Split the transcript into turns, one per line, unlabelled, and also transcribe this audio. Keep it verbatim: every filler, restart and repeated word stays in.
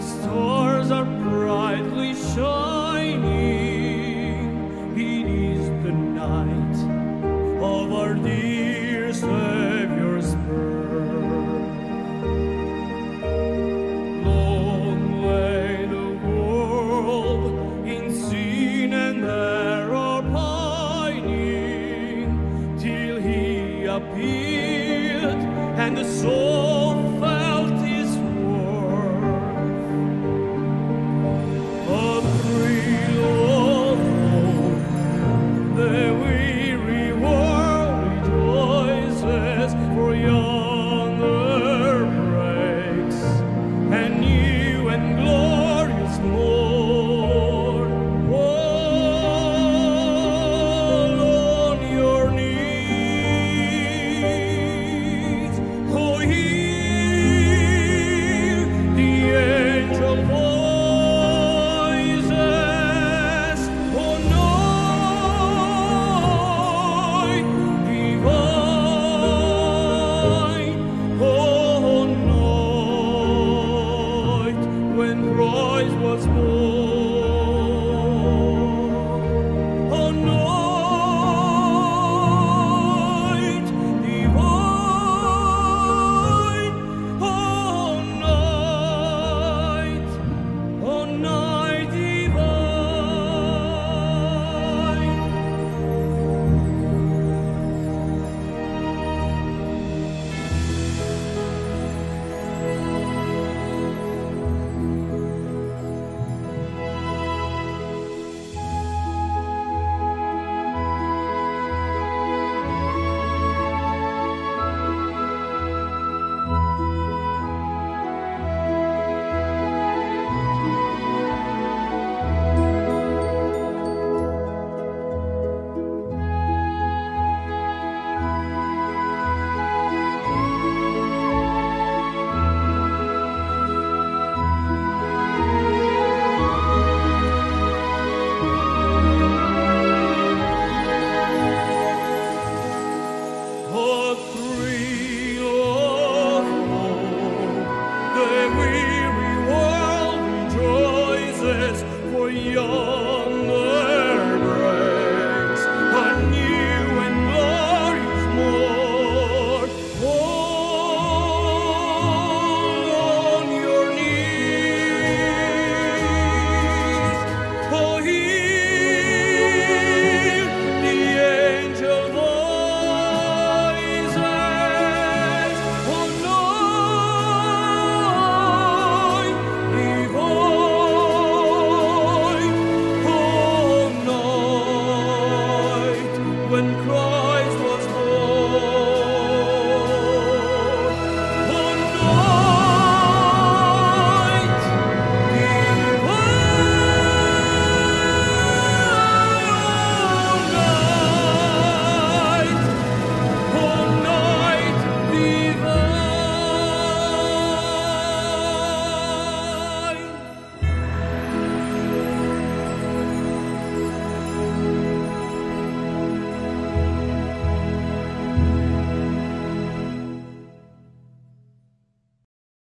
stars are brightly shining. It is the night of our dear Savior's birth. Long lay the world in sin and error pining, till He appeared and the soul felt His worth. A thrill of hope, the weary world rejoices, for yonder breaks a new and glorious morn. Fall on your knees, oh, hear the angel voices, oh, night divine, oh, night when Christ was born, oh, night divine, oh, night, oh, night divine. A thrill of hope, the weary world rejoices, for young